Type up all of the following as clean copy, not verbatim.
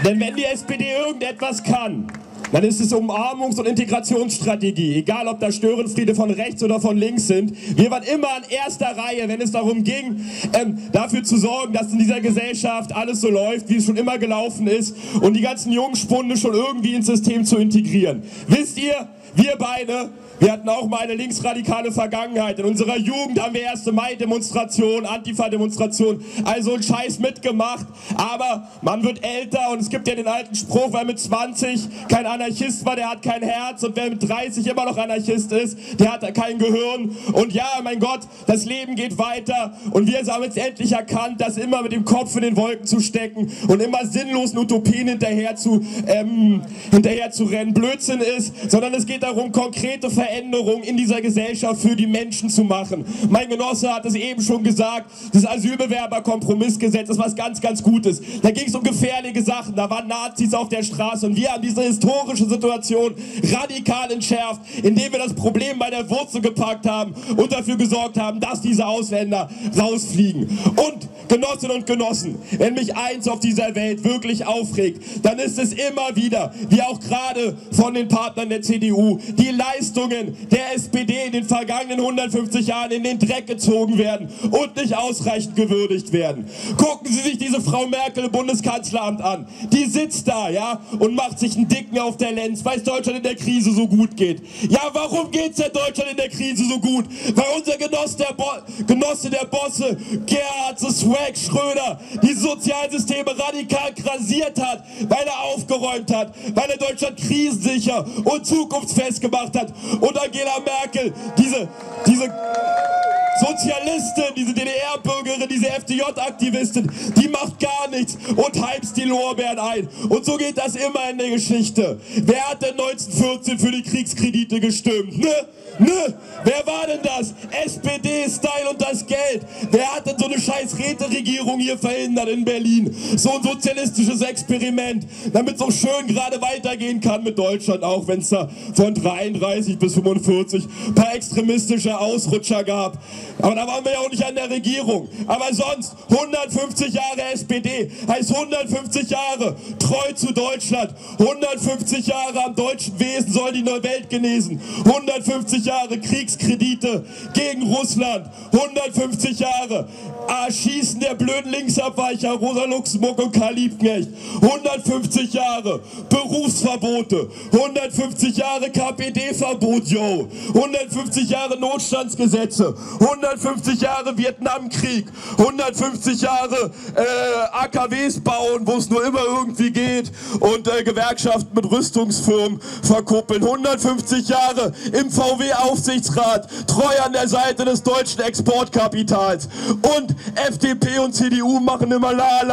Denn wenn die SPD irgendetwas kann, dann ist es Umarmungs- und Integrationsstrategie. Egal, ob da Störenfriede von rechts oder von links sind. Wir waren immer an erster Reihe, wenn es darum ging, dafür zu sorgen, dass in dieser Gesellschaft alles so läuft, wie es schon immer gelaufen ist und die ganzen Jungspunde schon irgendwie ins System zu integrieren. Wisst ihr, wir beide, wir hatten auch mal eine linksradikale Vergangenheit. In unserer Jugend haben wir 1. Mai-Demonstrationen, Antifa-Demonstrationen, also einen Scheiß mitgemacht. Aber man wird älter und es gibt ja den alten Spruch, wer mit 20 kein Anarchist war, der hat kein Herz. Und wer mit 30 immer noch Anarchist ist, der hat kein Gehirn. Und ja, mein Gott, das Leben geht weiter. Und wir haben jetzt endlich erkannt, dass immer mit dem Kopf in den Wolken zu stecken und immer sinnlosen Utopien hinterher zu rennen Blödsinn ist, sondern es geht darum, konkrete Veränderungen in dieser Gesellschaft für die Menschen zu machen. Mein Genosse hat es eben schon gesagt, das Asylbewerberkompromissgesetz ist was ganz, ganz Gutes. Da ging es um gefährliche Sachen, da waren Nazis auf der Straße und wir haben diese historische Situation radikal entschärft, indem wir das Problem bei der Wurzel gepackt haben und dafür gesorgt haben, dass diese Ausländer rausfliegen. Und Genossinnen und Genossen, wenn mich eins auf dieser Welt wirklich aufregt, dann ist es immer wieder, wie auch gerade von den Partnern der CDU, die Leistungen der SPD in den vergangenen 150 Jahren in den Dreck gezogen werden und nicht ausreichend gewürdigt werden. Gucken Sie sich diese Frau Merkel im Bundeskanzleramt an. Die sitzt da, ja, und macht sich einen Dicken auf der Lenz, weil es Deutschland in der Krise so gut geht. Ja, warum geht's denn Deutschland in der Krise so gut? Weil unser Genosse der Bosse, Gerhard the Swag Schröder, die Sozialsysteme radikal rasiert hat, weil er aufgeräumt hat, weil er Deutschland krisensicher und zukunftsfest gemacht hat. Und Angela Merkel, diese Sozialistin, diese DDR-Bürgerin, diese FDJ-Aktivistin, die macht gar nichts und heimst die Lorbeeren ein. Und so geht das immer in der Geschichte. Wer hat denn 1914 für die Kriegskredite gestimmt? Ne? Wer war denn das? SPD, Style und das Geld. Wer hat denn so eine scheiß Räteregierung hier verhindert in Berlin? So ein sozialistisches Experiment, damit es so schön gerade weitergehen kann mit Deutschland, auch wenn es da von 33 bis 45 ein paar extremistische Ausrutscher gab. Aber da waren wir ja auch nicht an der Regierung. Aber sonst 150 Jahre SPD heißt 150 Jahre treu zu Deutschland. 150 Jahre am deutschen Wesen soll die neue Welt genesen. 150 Jahre Kriegskredite gegen Russland. 150 Jahre Schießen der blöden Linksabweicher Rosa Luxemburg und Karl Liebknecht. 150 Jahre Berufsverbote. 150 Jahre KPD-Verbot, yo. 150 Jahre Notstandsgesetze. 150 Jahre Vietnamkrieg. 150 Jahre AKWs bauen, wo es nur immer irgendwie geht. Und Gewerkschaften mit Rüstungsfirmen verkuppeln. 150 Jahre im VW-Aufsichtsrat. Treu an der Seite des deutschen Exportkapitals. Und FDP und CDU machen immer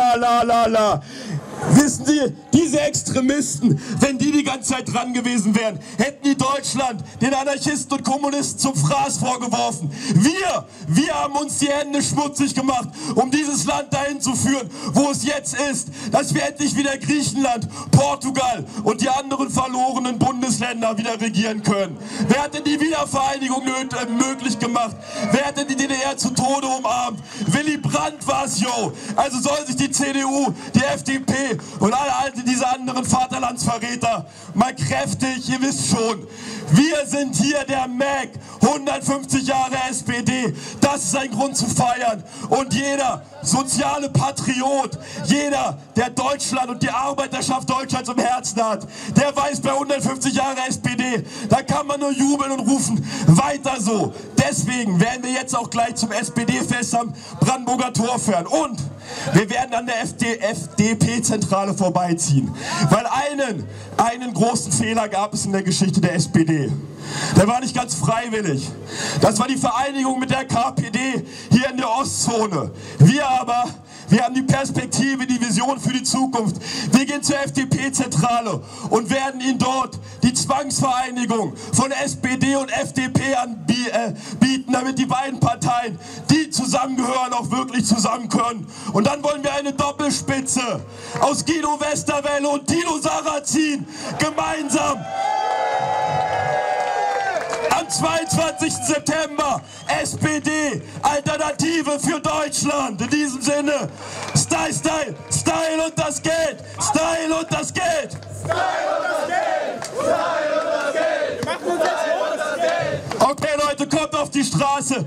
la. Wissen Sie, diese Extremisten, wenn die ganze Zeit dran gewesen wären, hätten die Deutschland den Anarchisten und Kommunisten zum Fraß vorgeworfen. Wir haben uns die Hände schmutzig gemacht, um dieses Land dahin zu führen, wo es jetzt ist, dass wir endlich wieder Griechenland, Portugal und die anderen verlorenen Bundesländer wieder regieren können. Wer hat denn die Wiedervereinigung möglich gemacht? Wer hat denn die DDR zu Tode umarmt? Willy Brandt war's, yo. Also soll sich die CDU, die FDP und alle diese anderen Vaterlandsverräter mal kräftig, ihr wisst schon, wir sind hier der MAC, 150 Jahre SPD, das ist ein Grund zu feiern. Und jeder soziale Patriot, jeder, der Deutschland und die Arbeiterschaft Deutschlands im Herzen hat, der weiß, bei 150 Jahre SPD, da kann man nur jubeln und rufen, weiter so. Deswegen werden wir jetzt auch gleich zum SPD-Fest am Brandenburger Tor fahren. Und wir werden an der FDP-Zentrale vorbeiziehen. Weil einen großen Fehler gab es in der Geschichte der SPD. Der war nicht ganz freiwillig. Das war die Vereinigung mit der KPD hier in der Ostzone. Wir haben die Perspektive, die Vision für die Zukunft. Wir gehen zur FDP-Zentrale und werden ihnen dort die Zwangsvereinigung von SPD und FDP anbieten, damit die beiden Parteien, die zusammengehören, auch wirklich zusammen können. Und dann wollen wir eine Doppelspitze aus Guido Westerwelle und Tino Sarrazin gemeinsam am 22. September SPD, Alternative für Deutschland. In diesem Sinne, Style Style, Style, Style und das Geld, Style und das Geld. Style und das Geld, Style und das Geld. Wir machen uns jetzt Style und das Geld. Okay Leute, kommt auf die Straße.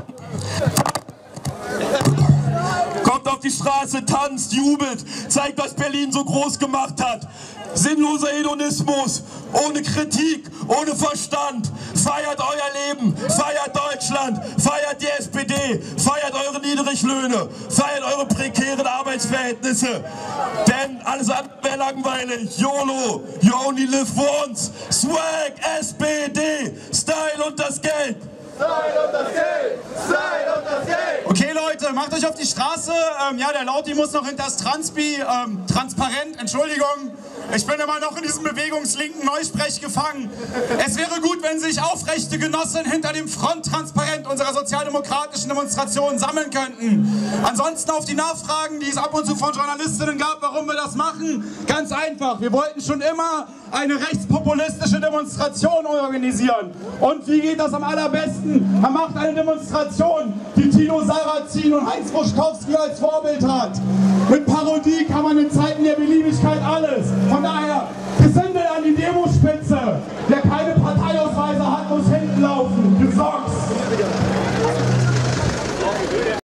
Kommt auf die Straße, tanzt, jubelt, zeigt, was Berlin so groß gemacht hat. Sinnloser Hedonismus, ohne Kritik, ohne Verstand. Feiert euer Leben, feiert Deutschland, feiert die SPD, feiert eure Niedriglöhne, feiert eure prekären Arbeitsverhältnisse. Denn alles andere wäre langweilig. YOLO, you only live once. Swag, SPD, Style und das Geld. Style und das Geld, Style und das Geld. Okay Leute, macht euch auf die Straße. Ja, der Lauti muss noch hinter das Transpi. Transparent, Entschuldigung. Ich bin immer noch in diesem bewegungslinken Neusprech gefangen. Es wäre gut, wenn sich aufrechte Genossen hinter dem Fronttransparent unserer sozialdemokratischen Demonstration sammeln könnten. Ansonsten auf die Nachfragen, die es ab und zu von Journalistinnen gab, warum wir das machen, ganz einfach. Wir wollten schon immer eine rechtspopulistische Demonstration organisieren. Und wie geht das am allerbesten? Man macht eine Demonstration, die Tino Sarrazin und Heinz Buschkowski als Vorbild hat. Mit Parodie kann man in Zeiten der Beliebigkeit alles. Von daher, Gesindel an die Demospitze.